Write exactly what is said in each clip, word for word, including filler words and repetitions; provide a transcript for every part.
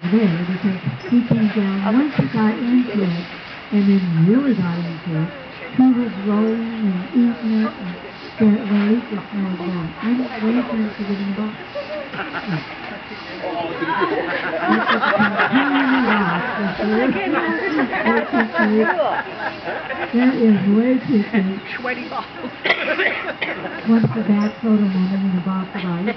there because he came down. Once he got into it, and then really got into it, he was rolling and eating it, and there, well, at least it smelled bad. I'm waiting for him to get in the box. That is way too cute. Sweaty balls. Once the back photo moment in a box of ice.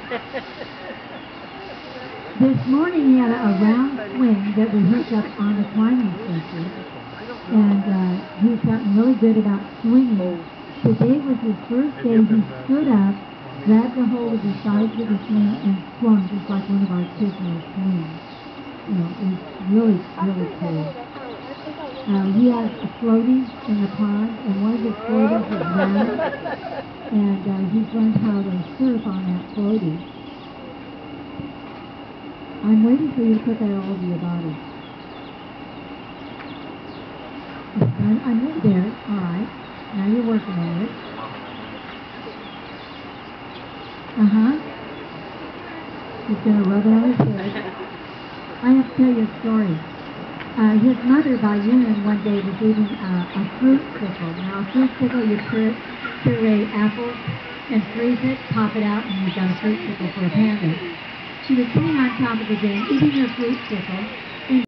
This morning he had a, a round swing that we hooked up on the climbing station, and uh, he's gotten really good about swinging. Today was his first day. He stood up, grabbed a hold of the sides of the swing, and swung just like one of our kids will swing. You know, it's really, really cool. Uh, he has a floaty in the pond, and one of his floaties is round, and uh, he's learned how to surf on that floaty. I'm waiting for you to put that all over your body. I'm, I'm right there. All right. Now you're working on it. Uh-huh. He's going to rub it on his head. I have to tell you a story. Uh, his mother, by noon, one day was eating uh, a fruit pickle. Now, a fruit pickle, you pur puree apples and freeze it, pop it out, and you've got a fruit pickle for a panda. She was sitting on top of the den, eating her fruit pickle,